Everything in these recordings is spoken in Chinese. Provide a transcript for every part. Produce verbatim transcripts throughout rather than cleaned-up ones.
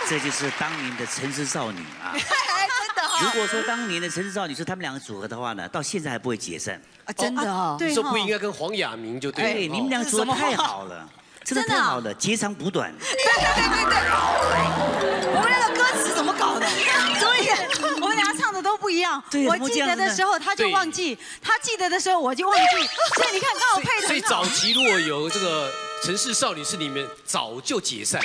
这就是当年的城市少女啊！ 真的哈。 如果说当年的城市少女是他们两个组合的话呢，到现在还不会解散。 啊，真的哦。 对，说不应该跟黄雅明就对了。 哎，你们两个组合太好了，真的太好了，截长补短。 对对对对对。我们那个歌词怎么搞的？ 所以我们俩唱的都不一样。我记得的时候他就忘记，他记得的时候我就忘记。所以你看，刚好配的。 所以早期如果有这个城市少女是你们早就解散。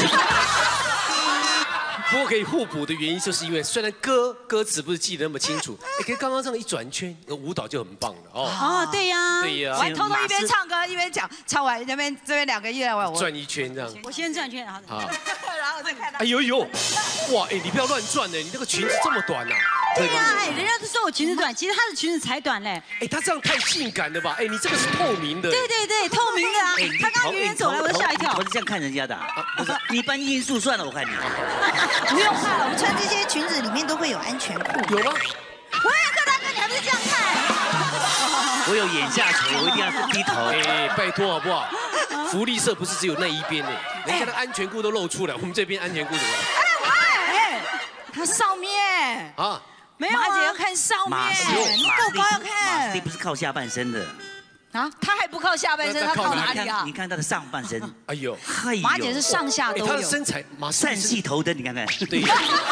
不过可以互补的原因，就是因为虽然歌歌词不是记得那么清楚，哎，可是刚刚这样一转圈，舞蹈就很棒了哦。 哦，对呀， 对呀。 我还偷偷一边唱歌一边讲，唱完那边这边两个月我转一圈这样。 我先转圈，好。 好。然后再看他。 哎呦呦，哇，哎，你不要乱转呢，你那个裙子这么短呐。 对呀，哎，人家都说我裙子短，其实她的裙子才短嘞。 哎，她这样太性感了吧？哎，你这个是透明的。 对对对，透明的啊。她刚远远走来，我吓一跳。 我是这样看人家的，不是你搬因素算了，我看你。 不用怕了，我们穿这些裙子里面都会有安全裤。 有吗？ 我也柯大哥，你还不是这样看？ 我有眼下垂，我一定要低头。 哎，拜托好不好？福利社不是只有那一边呢，人家的安全裤都露出来，我们这边安全裤怎么了？ 哎喂，它上面啊， 没有马姐要看上面，你够高要看。 马斯利不是靠下半身的。 啊，他还不靠下半身，他靠哪里啊？ 你看他的上半身，哎呦， 马姐是上下都有。 他的身材，马散系头灯，你看看， 对，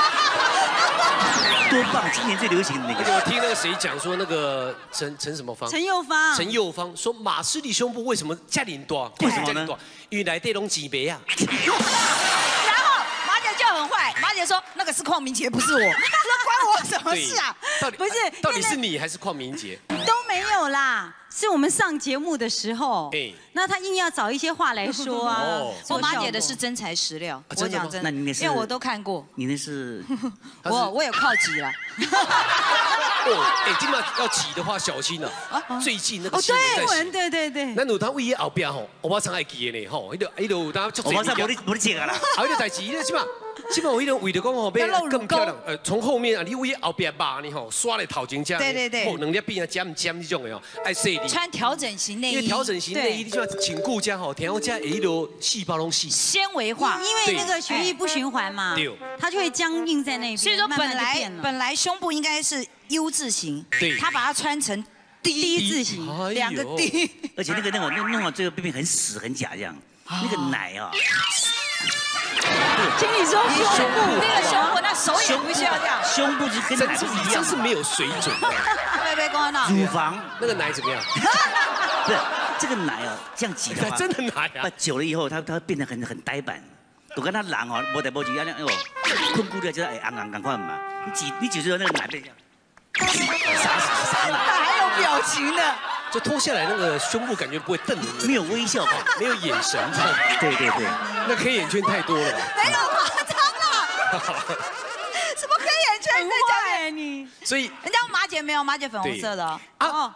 多棒！今年最流行的那个。 我听那个谁讲说，那个陈陈什么芳， 陈佑芳， 陈佑芳说马斯利胸部为什么这么多？ 为什么呢？ 因为来这种几杯啊。 然后马姐就很坏，马姐说那个是邝明杰，不是我，说关我什么事啊？ 到底不是， 到底是你还是邝明杰？ 都没有啦。是我们上节目的时候，那他硬要找一些话来说啊。 我马姐的是真材实料，我讲真的，因为我都看过。 你那是？ 我我有靠挤了。 哦，哎，今晚要挤的话小心了。最近那个新闻在洗。 对对对。 那有他位于后边吼，我妈常爱记的呢吼，迄个迄个当我马上不不记个啦。 还有代志，那起码起码有迄个为了讲吼，要更漂亮。呃，从后面啊，你位后边把你吼刷来头前这样。 对对对。 哦，两粒边啊，尖尖这种的哦，爱细腻。 穿调整型内衣。 因为调整型内衣，你就要请顾家吼，调家一路细胞拢细。 纤维化， 因为那个血液不循环嘛，它就会僵硬在那边。 所以说本来本来胸部应该是 U 字形， 对， 他把它穿成 D 字形， 两个 D， 而且那个那种弄弄到最后变变很死很假这样，那个奶啊。 请你说胸部， 那个胸部，那手也不需要这样， 胸部就跟奶不是一样， 真是没有水准。 别别跟我闹。 乳房那个奶怎么样？ 不是这个奶啊，这样挤的话， 真的奶啊， 久了以后它它变得很很呆板。我跟他狼哦，无代无志，安尼哦，困固了就是哎，昂昂赶快嘛，你挤你挤出来那个奶变这样，傻傻奶， 还有表情的。 就脱下来那个胸部感觉不会瞪人， 没有微笑感， 没有眼神。 对对对， 那黑眼圈太多了吧？ 没有夸张了，什么黑眼圈在下面？ 你所以人家马姐没有，马姐粉红色的哦。 哦，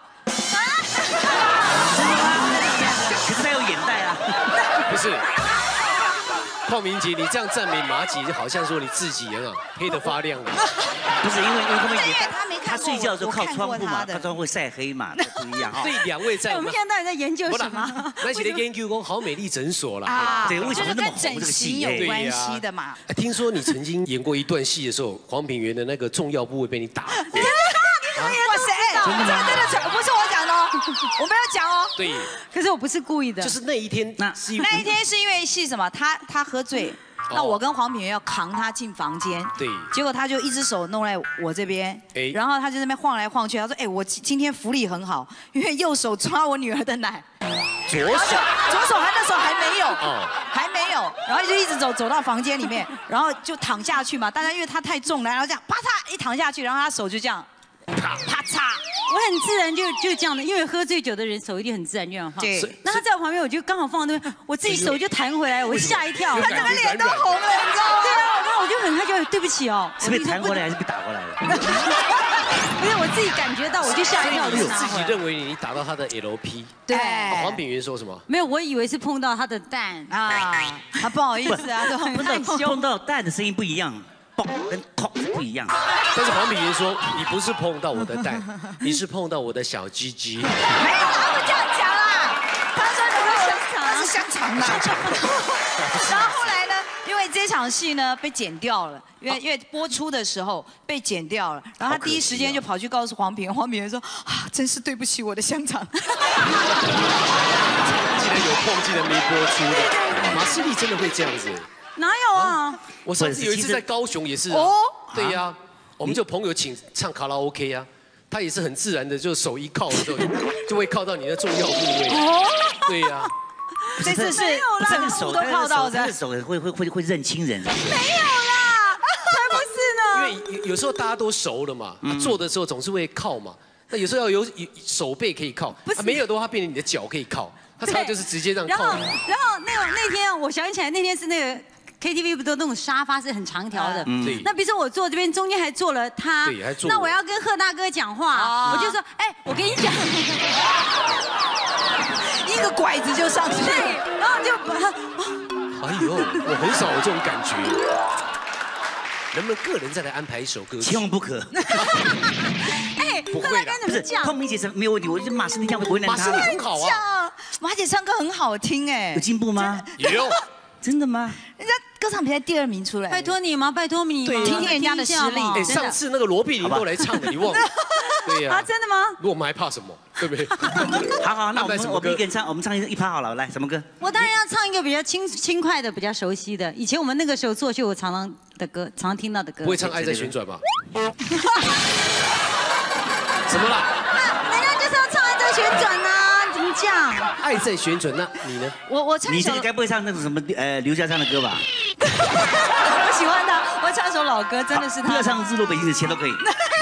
可是他有眼袋啊， 不是。邝明杰，你这样赞美马姐，就好像说你自己一样黑得发亮了。 不是因为因为邝明杰他没他睡觉的时候靠窗户嘛，他窗户会晒黑嘛，不一样哈。 对，两位在。 我们现在到底在研究什么？ 那写的研究工好美丽诊所了啊， 对，为什么那么红这个戏有关系的嘛？ 听说你曾经演过一段戏的时候，黄品源的那个重要部位被你打过。 哇塞，真的真的不是我讲的哦，我没有讲哦。 对， 可是我不是故意的。 就是那一天， 那那一天是因为是什么？他他喝醉，那我跟黄品源要扛他进房间， 对， 结果他就一只手弄在我这边，然后他就在那边晃来晃去，他说：“哎，我今天福利很好，因为右手抓我女儿的奶， 左手左手他那时候还没有，还没有，然后就一直走走到房间里面，然后就躺下去嘛。大家因为他太重了，然后这样啪嚓一躺下去，然后他手就这样。”啪啪嚓！ 我很自然就就这样的，因为喝醉酒的人手一定很自然这样放。 对。 那他在我旁边，我就刚好放那边，我自己手就弹回来，我吓一跳， 他整个脸都红了，你知道吗？ 对啊，然后我就很害羞，对不起哦。 是被弹回来还是被打过来的？ 不是，我自己感觉到，我就吓一跳，我就拿自己认为你打到他的 L P。 对。 黄炳源说什么？ 没有，我以为是碰到他的蛋啊， 他不好意思啊，都很害羞。 碰到蛋的声音不一样。嘣跟空不一样， 但是黄品源说你不是碰到我的蛋，你是碰到我的小鸡鸡。没有， 他不这样讲啦，他说你是香肠，那是香肠啦。然后后来呢，因为这这场戏呢被剪掉了，因为因为播出的时候被剪掉了，然后他第一时间就跑去告诉黄平，黄平说啊，真是对不起我的香肠。 竟然有碰，竟然没播出的，马士利真的会这样子？ 哪有啊？ 我上次有一次在高雄也是哦，对呀，我们就朋友请唱卡拉 OK 啊，他也是很自然的，就手一靠的时候就会靠到你的重要部位。哦，对呀。 这次是这个手都靠到这个手会会会会认亲人。 没有啦，才不是呢。 因为有时候大家都熟了嘛，做的时候总是会靠嘛。那有时候要有手背可以靠，没有的话变成你的脚可以靠。他常常就是直接这样靠。 然后然后那个那天我想起来，那天是那个 K T V 不都那种沙发是很长条的？嗯。那比如说我坐这边中间还坐了他， 对，还坐。 那我要跟贺大哥讲话，我就说，哎，我跟你讲。 一个拐子就上去， 对，然后就把他， 哎呦，我很少有这种感觉。能不能个人再来安排一首歌曲？ 千万不可。 哎， 不会的， 不是，胖明姐是没有问题，我觉得马士利这样会为难她。 马士利很好啊， 马姐唱歌很好听哎， 有进步吗？ 有， 真的吗？人家歌唱比赛第二名出来， 拜托你吗？拜托你， 听听人家的实力。 哎，上次那个罗碧玲都来唱的，你忘了？对呀。 啊，真的吗？ 如果我们还怕什么？对不对？ 好好，那我们我们一个人唱，我们唱一一趴好了，来什么歌？ 我当然要唱一个比较轻轻快的、比较熟悉的。以前我们那个时候做秀，我常常的歌，常常听到的歌。 不会唱《爱在旋转》吧？什么啦？ 人家就是要唱《爱在旋转》啊，怎么讲？ 爱在旋转，那你呢？ 我我唱你这个该不会唱那种什么呃刘家昌的歌吧？ 我喜欢他，我唱首老歌，真的是他。 不要唱《日落北京的钱》都可以。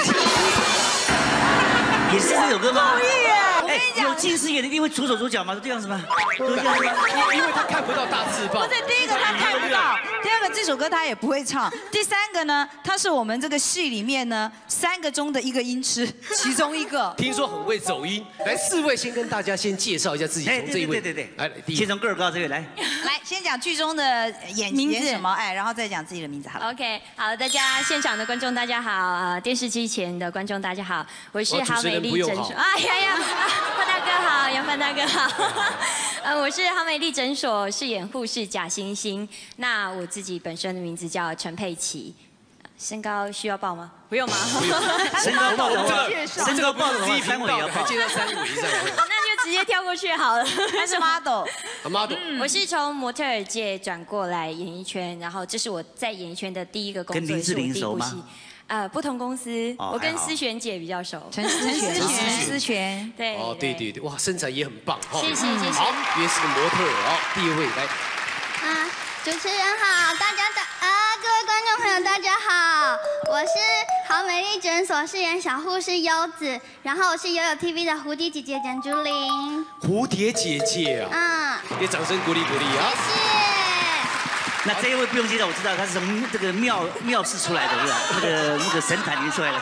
也是这首歌吗？ 故意耶！我跟你讲， 有近视眼的一定会左手左脚吗？是这样子吗？都这样子吗？ 因为他看不到大字报。 不是，第一个他看不到，第二个这首歌他也不会唱，第三个呢，他是我们这个戏里面呢三个中的一个音痴，其中一个。 听说很会走音，来四位先跟大家先介绍一下自己，从这一位， 对对对， 来，第一， 先从个儿高这位来， 来先讲剧中的演名字什么，哎，然后再讲自己的名字好了。 OK， 好，大家现场的观众大家好，呃，电视机前的观众大家好，我是好美丽诊所。哎呀呀，范大哥好，杨范大哥好。呃，我是好美丽诊所饰演护士贾星星。那我自己本身的名字叫陈佩琪，身高需要报吗？不用吗？ 身高报的话， 身高报的话，三围要报，介绍三围这样。 那就直接跳过去好了。 他是 model， model。 我是从模特儿界转过来演艺圈，然后这是我在演艺圈的第一个工作， 跟林志玲熟吗？ 呃，不同公司，我跟思璇姐比较熟。 陈思璇，陈思璇， 对。 哦，对对对，哇，身材也很棒哈。 谢谢谢谢。 好，也是个模特儿哦。第二位来。 啊，主持人好，大家的啊，各位观众朋友大家好，我是好美丽诊所饰演小护士优子，然后我是悠悠 T V 的蝴蝶姐姐简竹玲。 蝴蝶姐姐啊。啊。给掌声鼓励鼓励啊。 谢谢。 那这一位不用介绍，我知道他是从这个庙庙寺出来的，是吧？那个那个神坛里面出来的。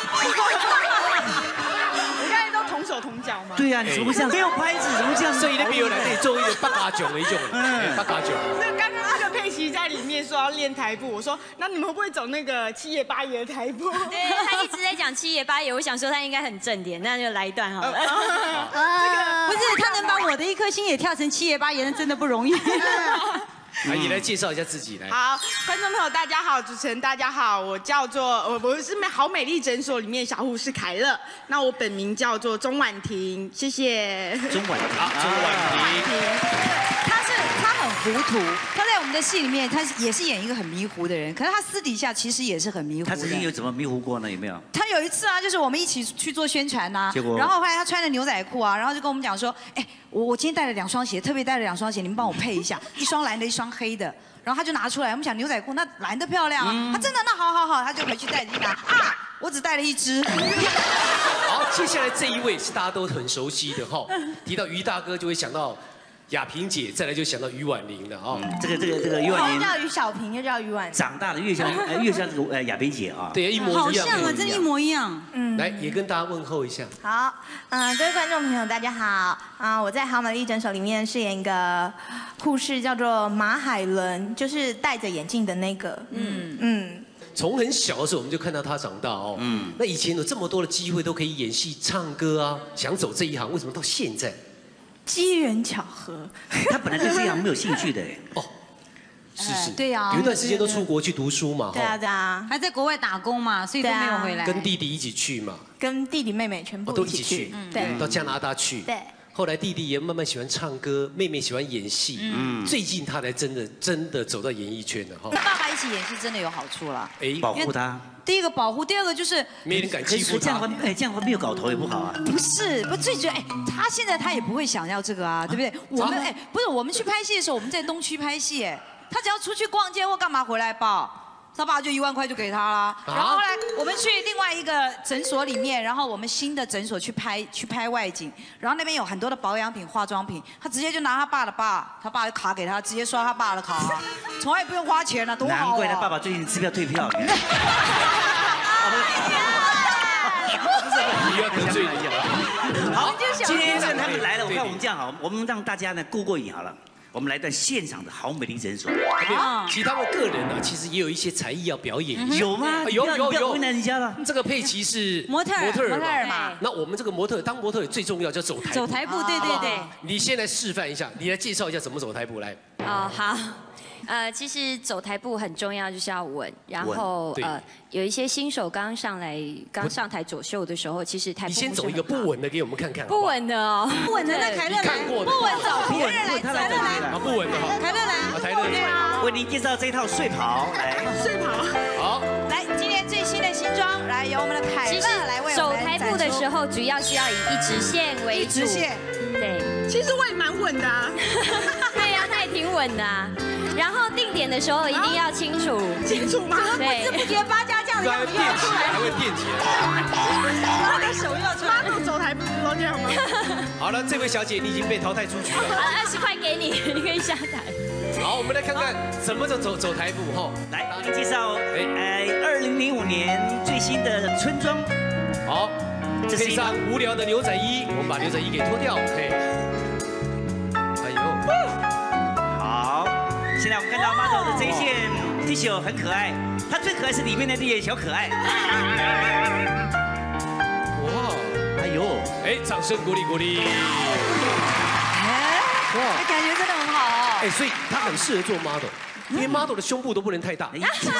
我刚才都同手同脚吗？ 对呀，你怎么会这样？没有拍子，怎么这样？ 所以那边有来这里做一个八嘎囧的一种，嗯，八嘎囧。 那刚刚那个佩奇在里面说要练台步，我说那你们会不会走那个七爷八爷的台步？ 对他一直在讲七爷八爷，我想说他应该很正点，那就来一段好了。 这个不是他能把我的一颗心也跳成七爷八爷，那真的不容易。 来，你来介绍一下自己来。 好，观众朋友大家好，主持人大家好，我叫做我我是好美丽诊所里面小护士凯乐，那我本名叫做钟婉婷，谢谢。 钟婉婷， 钟婉婷， 他是他很糊涂，他在我们的戏里面他也是演一个很迷糊的人，可是他私底下其实也是很迷糊的。 他曾经有怎么迷糊过呢？有没有？ 他有一次啊，就是我们一起去做宣传呐， 结果然后后来他穿着牛仔裤啊，然后就跟我们讲说，哎，我我今天带了两双鞋，特别带了两双鞋，你们帮我配一下，一双蓝的，一双黑的。然后他就拿出来，我们讲牛仔裤，那蓝的漂亮啊，他真的那好好好，他就回去带着一拿啊，我只带了一只。 好，接下来这一位是大家都很熟悉的哈，提到于大哥就会想到亚萍姐，再来就想到于婉玲了啊。 这个这个这个于婉玲叫于小萍，又叫于婉玲， 长大了越像呃越像这个呃亚萍姐啊。 对，一模一样。 好像啊，真的一模一样。 嗯，来也跟大家问候一下。 好，嗯，各位观众朋友大家好，啊，我在好美丽诊所里面饰演一个护士，叫做马海伦，就是戴着眼镜的那个。嗯嗯。 从很小的时候我们就看到他长大哦。嗯。那以前有这么多的机会都可以演戏、唱歌啊，想走这一行，为什么到现在？ 机缘巧合。 他本来对这样没有兴趣的哎。哦。 是是， 对呀， 有一段时间都出国去读书嘛， 对啊对啊， 还在国外打工嘛，所以都没有回来。 跟弟弟一起去嘛， 跟弟弟妹妹全部都一起去， 对，到加拿大去。 对。 后来弟弟也慢慢喜欢唱歌，妹妹喜欢演戏。嗯，最近他才真的真的走到演艺圈了哈。 跟爸爸一起演戏真的有好处了， 哎，保护他。 第一个保护，第二个就是没人敢欺负他。 这样话，哎，这样话没有搞头也不好啊。 不是，不最主要，哎，他现在他也不会想要这个啊，对不对？我们哎，不是我们去拍戏的时候，我们在东区拍戏，哎，他只要出去逛街或干嘛回来报。他爸就一万块就给他啦，然后后来我们去另外一个诊所里面，然后我们新的诊所去拍去拍外景，然后那边有很多的保养品、化妆品，他直接就拿他爸的爸，他爸的卡给他，直接刷他爸的卡，从来不用花钱了，多好啊！ 难怪他爸爸最近支票退票。不是， 你要得罪人。 好，今天趁他们来了，我看我们这样好，我们让大家呢过过瘾好了。我们来段现场的好美丽诊所。 其他的个人呢，其实也有一些才艺要表演。 有吗？ 有有有。 为难人家了。 这个佩奇是模特模特模特儿嘛。 那我们这个模特当模特最重要叫走台步。 走台步，对对对。 你先来示范一下，你来介绍一下怎么走台步来。 哦，好。呃，其实走台步很重要，就是要稳。然后呃，有一些新手刚上来、刚上台走秀的时候，其实台步你先走一个不稳的给我们看看。 不稳的哦， 不稳的那凯乐来。 看过的。 不稳找别人来，凯乐来。 啊，不稳的哈。 凯乐来。 啊，台乐来。 为您介绍这一套睡袍，来。 睡袍。 好。 来，今天最新的新装，来由我们的凯乐来为我们走台步的时候，主要是要以一直线为主。 一直线。 对。 其实我也蛮稳的啊。 对呀，他也挺稳的啊。然后定点的时候一定要清楚， 清楚吗？ 对， 不知不觉八家将的样子又要出来， 还会垫起来。 他的手又要出来。 妈祖走台不是都这样吗？ 好了，这位小姐你已经被淘汰出局了。 好，二十块给你，你可以下台。 好，我们来看看怎么走走走台步哈。 来，给你介绍，哎，二零零五年最新的春装。 好，配上无聊的牛仔衣，我们把牛仔衣给脱掉。嘿。哎呦。 现在我们看到 model 的这一件 T 恤很可爱，它最可爱是里面的那些小可爱。哇，哎呦， 哎，掌声鼓励鼓励。 哎，哇，感觉真的很好哦。 哎，所以他很适合做 model， 因为 model 的胸部都不能太大。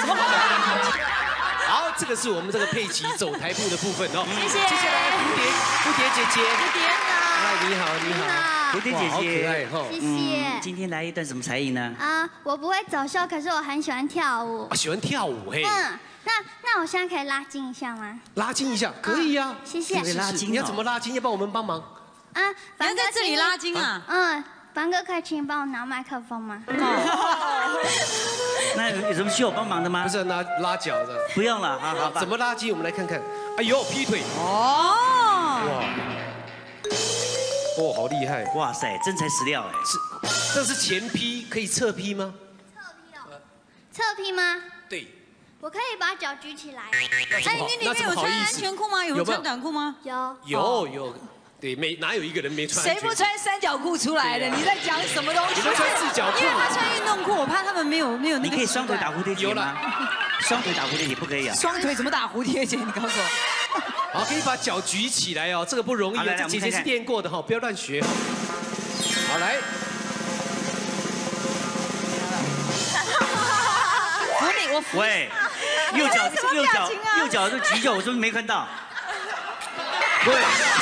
好，这个是我们这个佩奇走台步的部分哦。 谢谢。 接下来蝴蝶，蝴蝶姐姐。 蝴蝶好。 嗨，你好，你好。 蝴蝶姐姐， 好可爱哈。 谢谢。 今天来一段什么才艺呢？ 啊，我不会走秀，可是我很喜欢跳舞。 啊，喜欢跳舞嘿。 嗯，那那我现在可以拉筋一下吗？ 拉筋一下，可以呀。 谢谢。 拉筋， 你要怎么拉筋？要帮我们帮忙。 啊， 你要在这里拉筋啊？ 嗯，凡哥可以请你帮我拿麦克风吗？ 那有什么需要我帮忙的吗？ 不是拿拉脚的。 不用了，好好。 怎么拉筋？我们来看看。哎呦，劈腿。 哦。 哇。哦，好厉害！ 哇塞，真材实料哎！ 是，这是前劈，可以侧劈吗？ 侧劈哦。侧劈吗？ 对。 我可以把脚举起来。 哎，你里面有穿安全裤吗？有穿短裤吗？ 有。 有有，对，没哪有一个人没穿？ 谁不穿三角裤出来的？你在讲什么东西？ 你们穿四角裤。 因为他穿运动裤，我怕他们没有没有那个。 你可以双腿打蝴蝶结吗？双腿打蝴蝶结不可以啊？ 双腿怎么打蝴蝶结？你告诉我。 好，可以把脚举起来哦，这个不容易啊。这姐姐是练过的哈，不要乱学。好来。 扶你，我扶。 喂，右脚右脚右脚是举脚，我是不是没看到？喂。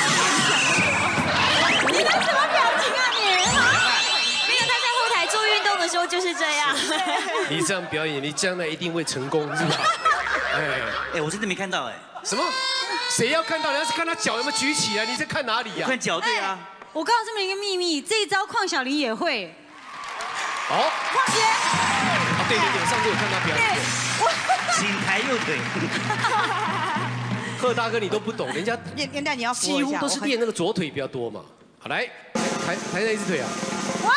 你那什么表情啊你？ 没有，他在后台做运动的时候就是这样。 你这样表演，你将来一定会成功，是吧？ 哎哎，我真的没看到哎。 什么？谁要看到？你要是看他脚有没有举起来，你在看哪里呀？ 看脚对啊。 我告诉你们一个秘密，这一招邝小玲也会。 哦。 邝姐。 啊，对对对，上次我看他表演。 请抬右腿。 贺大哥，你都不懂，人家练练你要几乎都是练那个左腿比较多嘛。好，来，抬抬那一只腿啊。 哇！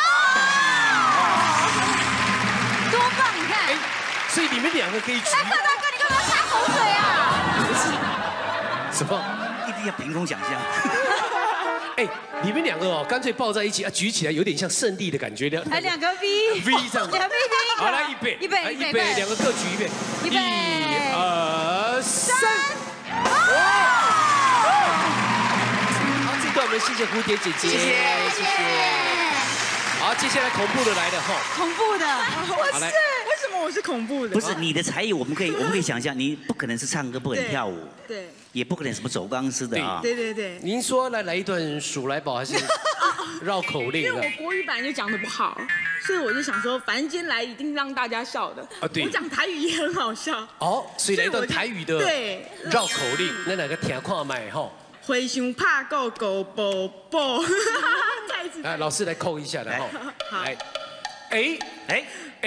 多棒！你看。哎， 所以你们两个可以举。 哎，贺大哥，你干嘛擦口水啊？ 不是。什么？ 一定要凭空想象。 哎，你们两个哦，干脆抱在一起啊，举起来有点像圣地的感觉。 还两个 V。 V 这样。 两 V V。 好，来预备。 预备。 预备，两个各举一遍。 预备。 一、二、三。 哇！ 好，这段我们谢谢蝴蝶姐姐， 谢谢谢谢。 好，接下来恐怖的来了哈。 恐怖的， 好来。 什么我是恐怖的？ 不是你的才艺，我们可以我们可以想象，你不可能是唱歌，不可能跳舞， 对， 也不可能什么走钢丝的啊。 对对对。 您说来来一段数来宝还是绕口令？ 因为我国语版就讲的不好，所以我就想说，反正今天来一定让大家笑的。 啊，对。 我讲台语也很好笑。 哦，所以来一段台语的对绕口令，那哪个听看麦哈？ 花想拍狗狗宝宝。再一次。 来，老师来扣一下来哈。来，哎哎哎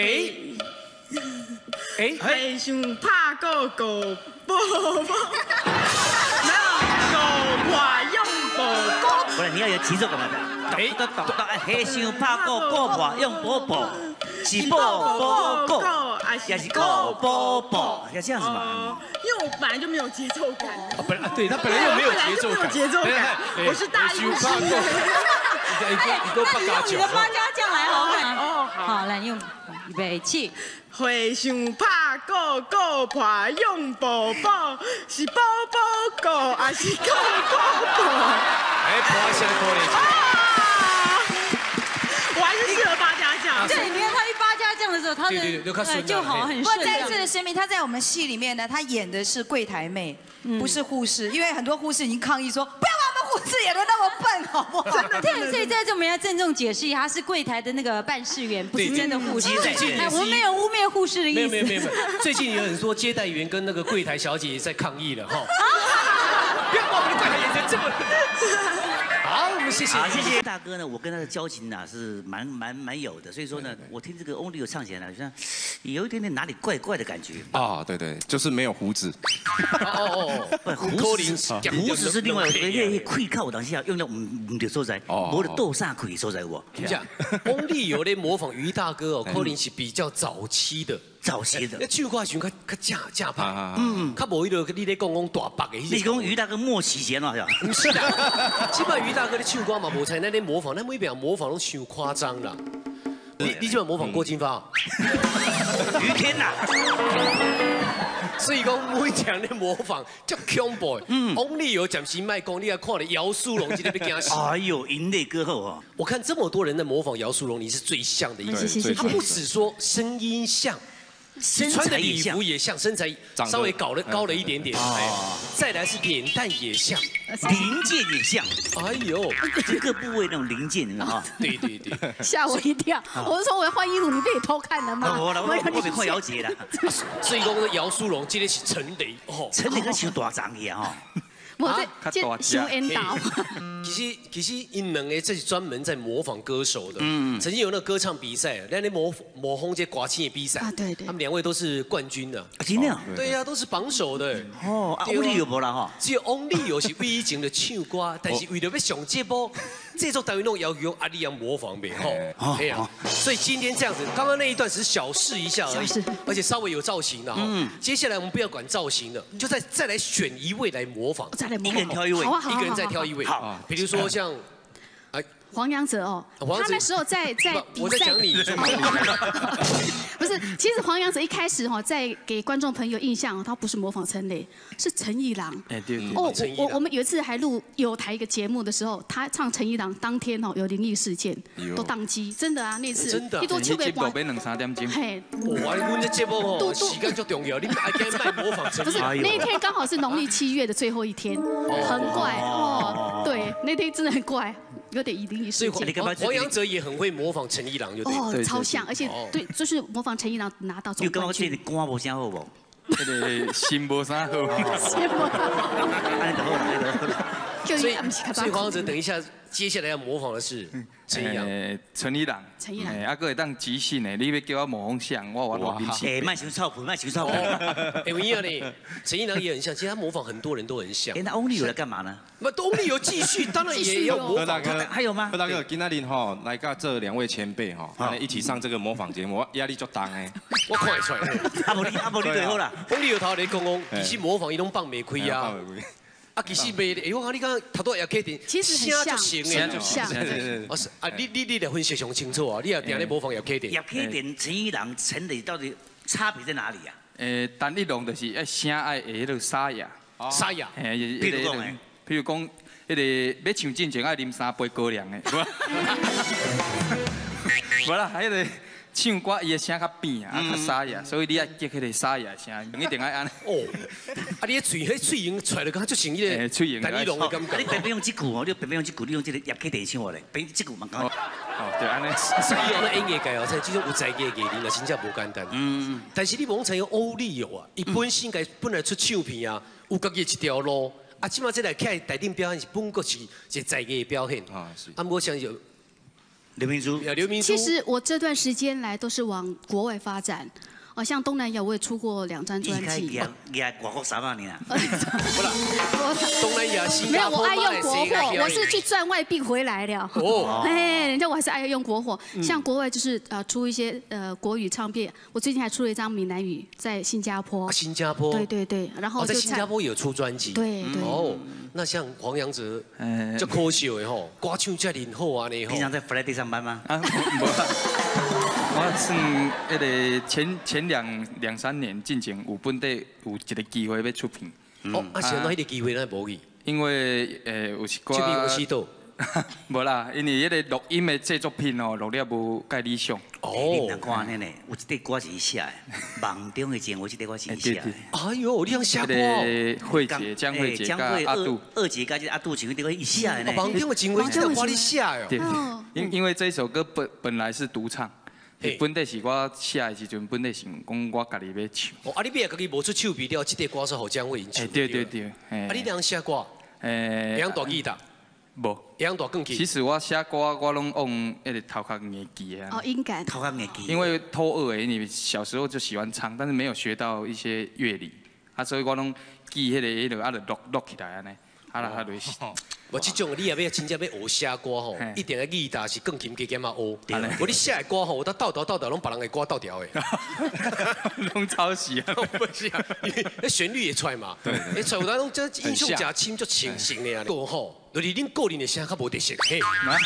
哎， 花想拍狗狗宝宝。没有狗话用宝宝。 不是，你要有节奏感嘛？哎，都都都，哎，黑想拍狗狗婆用宝宝，是宝宝狗，也是狗宝宝，要这样子嘛？ 因为我本来就没有节奏感。 本来对他本来又没有节奏感， 节奏感，我是大医师。 你你你都八嘎你的八家将来好看。 哦， 好，来用预备起。 花想拍狗狗婆用宝宝，是宝宝狗还是狗宝宝？ 哎，婆下可怜。 我还是适合八家将。 对，你看他一八家将的时候，他的就好很顺。 不过再一次的声明，他在我们戏里面呢，他演的是柜台妹，不是护士，因为很多护士已经抗议说，不要把我们护士演的那么笨，好不好？ 对，所以在这我们要郑重解释一下，他是柜台的那个办事员，不是真的护士。哎，我们没有污蔑护士的意思。 没有没有没有，最近有很多接待员跟那个柜台小姐也在抗议了哈。不要把我们的柜台演成这么。好，我们谢谢， 谢谢大哥呢。我跟他的交情呢是蛮蛮蛮有的，所以说呢，我听这个 Only 有唱起来好像有一点点哪里怪怪的感觉。 啊，对对，就是没有胡子。 哦哦哦，胡子， 胡子是另外一个，那那溃靠当下用到唔唔着所在，我的豆沙溃所在我。 这样 ，Only 有咧模仿于大哥哦，可能是比较早期的。 早期的， 那唱歌时候较较正正派，嗯，较无迄个你咧讲讲大白的。 你讲于大哥莫起贤嘛，是吧？ 不是啦，基本于大哥的唱歌嘛，无才那咧模仿，那每边模仿都太夸张了。你你基本模仿郭金发， 于天呐。 所以讲每场咧模仿叫恐怖。嗯 ，Only 有暂时卖讲，你还看了姚苏蓉，今天被惊死。 哎呦，银泪歌后啊！ 我看这么多人在模仿姚苏蓉，你是最像的一个。他不只说声音像。穿的礼服也像，身材稍微搞了高了一点点，哎，再来是脸蛋也像， 零件也像， 哎呦， 各部位那种零件，你知道吗？ 对对对， 吓我一跳！我是说我要换衣服，你被你偷看了吗？ 我我我被看姚姐了， 所以讲姚苏蓉今天是陈雷哦， 陈雷跟小大张一样哈。 我在这修恩导。 其实其实因两个这是专门在模仿歌手的。嗯，曾经有那个歌唱比赛，那那模模仿这刮青的比赛啊，对对， 他们两位都是冠军的。 真的？ 对呀，都是榜首的。 哦，Only 有无啦哈？ 只有 Only 有是唯一前的唱歌，但是为了要上节目，这种单位弄要用阿丽阳模仿呗吼。哎呀，所以今天这样子，刚刚那一段只是小试一下而已，而且稍微有造型的哈。嗯，接下来我们不要管造型了，就再再来选一位来模仿。 一个人挑一位， 一个人再挑一位。好，比如说像，哎， 黄洋哲哦，他那时候在在我在讲你， 不是，其实黄洋哲一开始哈，在给观众朋友印象，他不是模仿陈雷，是陈一郎。 哎，对对。 哦，我我们有一次还录有台一个节目的时候，他唱陈一郎，当天哦有灵异事件，都宕机，真的啊，那次真的， 一多秋给光，要两三点钟。 嘿，哇，阮这节目哦，时间足重要，你还敢卖模仿陈？ 不是，那一天刚好是农历七月的最后一天，很怪哦，对，那天真的很怪。有点灵异事件。 黄洋哲也很会模仿陈一郎，就对。 哦，超像，而且对，就是模仿陈一郎拿到总冠军。 你刚刚这歌无啥好无？ 那个心无啥好。 心无啥好。 安尼就好啦，安尼就好啦。 所以，所以黄洋哲等一下接下来要模仿的是陈一郎。 陈一郎。 陈一郎。 哎，啊，个会当即兴的，你要叫我模仿像，我我我临时。 哎，卖熊臭婆，卖熊臭婆。 哎，我讲呢，陈一郎也很像，其实他模仿很多人都很像。 哎，那 Only 有来干嘛呢？ 那 Only 有继续，当然也要模仿。 还有吗？ 何大哥，今仔日吼来甲这两位前辈吼，一起上这个模仿节目，我压力足重诶。 我看得出来。 阿无你阿无你最好啦。 Only 有头咧讲讲，其实模仿伊拢放袂开啊。啊，其实袂，哎，我讲你刚头拄也可以， 其实很像， 像就像， 啊是啊，你你你来分析上清楚啊，你也定咧模仿也可以点。 也可以点陈一郎、陈雷到底差别在哪里啊？ 诶，单一龙就是爱声爱会迄个沙哑， 沙哑， 嘿，譬如讲，譬如讲，迄个要唱进前爱啉三杯高粱的，无啦，还有个唱歌伊的声较扁啊，较沙哑，所以你爱结迄个沙哑声，一定爱安尼。 哦，啊，你的嘴迄嘴型出来就感觉像迄个嘴型， 陈奕龙的感觉。 你偏偏用这句哦，你偏偏用这句，你用这个叶克地唱我嘞，偏这句蛮讲。 哦，对安尼。 所以哦，那音乐界哦，在这种有才艺的艺人啊，真正无简单。嗯。但是你往常有欧丽友啊，伊本身该本来出唱片啊，有家己一条路。啊，起码这来开台顶表演是本国是一个才艺的表现。啊是。啊，我想有刘明珠，刘明珠。 其实我这段时间来都是往国外发展。 哦，像东南亚我也出过两张专辑。 也也外国三百年啊。 不啦，东南亚、新没有， 加坡、 我爱用国货， 马来西亚我是去赚外币回来了。哦。哎，人家我还是爱用国货，像国外就是呃出一些呃国语唱片，我最近还出了一张闽南语，在新加坡。 新加坡。 对对对，然后在新加坡有出专辑。 对对。 哦，那像黄洋哲，就可惜的吼，歌唱这么好啊呢。 平常在 Friday 上班吗？啊， 我算迄个前前两两三年进前有本地有一个机会要出片。 哦，啊是哪迄个机会咱无去？ 因为诶有一寡。 这边有许多。 无啦，因为迄个录音的制作品哦，录了无介理想。 哦。你若看呢呢，有一块歌是伊写的，梦中的情，有一块歌是伊写的。 哎呦，你通写歌哦？惠姐、江惠姐、江阿杜、 二姐加这阿杜，像这个伊写的呢。 梦中的情，我这歌你写的。 对。因因为这首歌本本来是独唱。 本地是我写的时阵，本地是讲我家己要唱。 哦，啊，你别家己无出手笔了，这个歌是好江惠因唱。 对对对。 啊，你两写歌？诶，会晓大吉他？ 无。 会晓大钢琴？ 其实我写歌，我拢用迄个头壳硬记的。 哦，音感。 头壳硬记。 因为偷耳诶，你小时候就喜欢唱，但是没有学到一些乐理，啊，所以我拢记迄个迄个啊，就录录起来安尼，啊啦啊类似。 无这种你也要真正要学写歌吼，一定要吉他是钢琴加减啊学。无你写的歌吼，我倒倒调倒调，拢别人的歌倒调的。 拢抄袭啊！ 不是啊，那旋律也出来嘛。对。你出来拢这印象真深，足清新的啊。够吼，就是恁个人的声较无特色。嘿。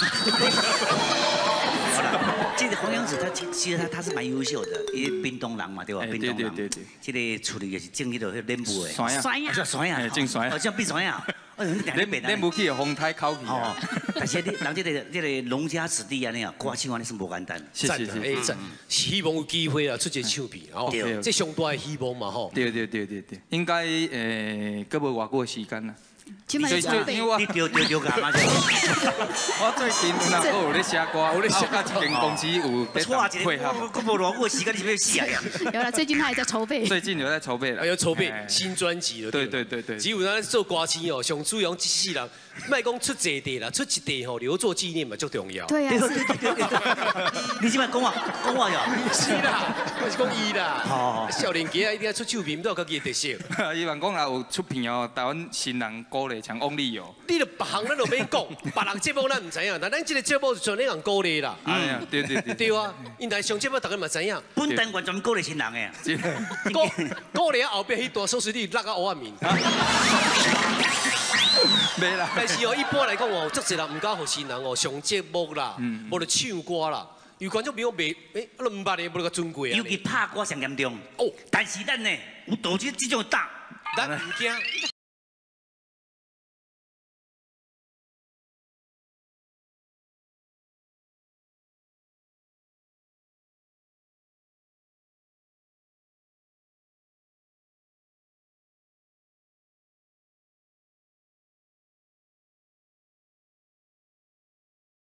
好了，这个黄洋子他其实他他是蛮优秀的，因为滨东人嘛，对吧？滨东人。对对对对。这个处理也是正迄个脸部的。 酸呀。 酸呀。 叫酸呀。 正酸呀。 哦，叫变酸呀。 恁恁无去风台口去哦，但是你人这个这个农家子弟安尼啊，歌唱安尼是无简单。 是是是， 哎，是希望有机会啊，出一个唱片，哦，这上大的希望嘛，吼。 对对对对对，应该诶，搁无偌久的时间啦。 最最因为我你丢丢丢干嘛？ 我最近有哪有咧写歌，有咧写甲一间公司有在配合。 我无偌久的时间，你要死啊！ 有了，最近他还在筹备。 最近有在筹备了， 要筹备新专辑了。 对对对对。 只有咱做歌星哦，上主要一世人，莫讲出一地啦，出一地吼留作纪念嘛，足重要。 对啊。 你即摆讲我讲我呀？ 是啦，我是讲伊啦。好。少年家啊，一定要出唱片，都有家己的特色。 伊讲讲也有出片哦，台湾新人歌咧，像翁立友。 你著别行咱就免讲，别人节目咱唔知影，但咱这个节目就像你人鼓励啦。 哎呀，对对对。 对啊，因台上节目大家嘛知影。 本单完全鼓励新人的。 鼓鼓励后壁迄段收视率落到黑暗面。 没啦。 但是哦，一般来讲哦，足侪人唔敢互新人哦上节目啦，无就唱歌啦。有观众朋友袂，诶，我都唔捌咧，无个尊贵啊。 尤其拍歌上严重。哦，但是咱呢，有导致这种大。 咱唔惊，